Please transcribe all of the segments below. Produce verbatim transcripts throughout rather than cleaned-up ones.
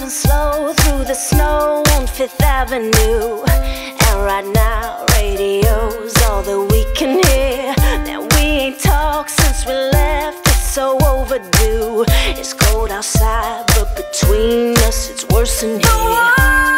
driving slow through the snow on Fifth Avenue, and right now radio's all that we can hear. Now we ain't talked since we left, it's so overdue. It's cold outside, but between us it's worse than here.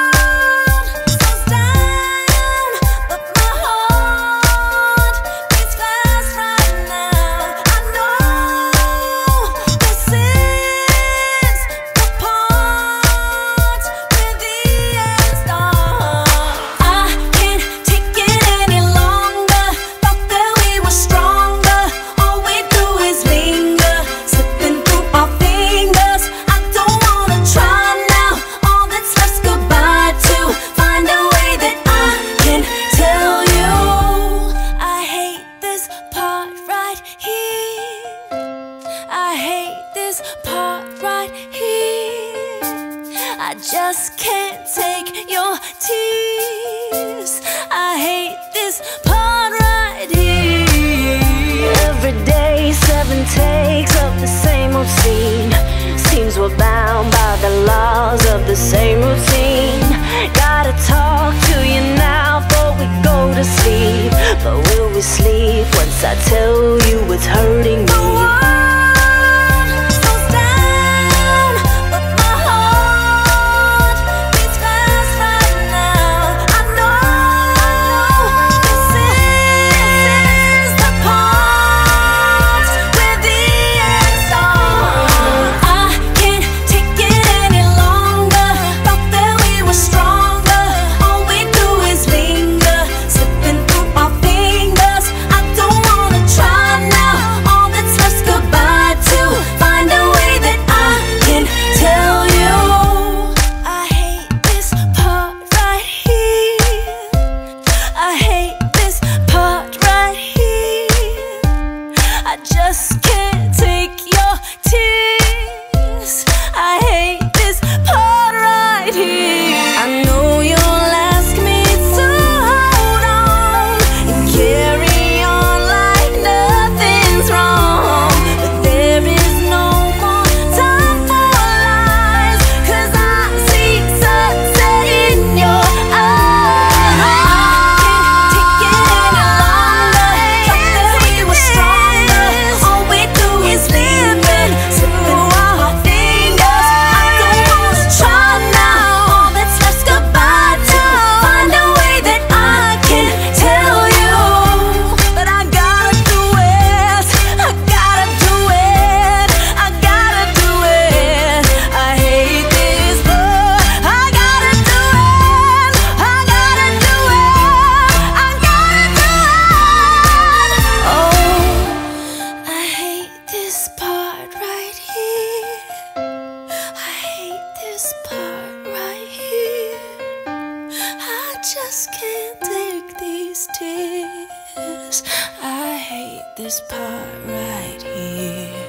I hate this part right here. I just can't take your tears. I hate this part right here. Every day, seven takes of the same old scene. Seems we're bound by the laws of the same routine. Gotta talk to you now before we go to sleep. But will we sleep once I tell you it's hurting me? I just can't take your tears. I hate this part right here. I know you'll ask me to hold on and carry on like nothing's wrong, but there is no more time for lies, 'cause I see sunset in your eyes. I can't take it any longer. Thought that we were strong. Just can't take these tears. I hate this part right here.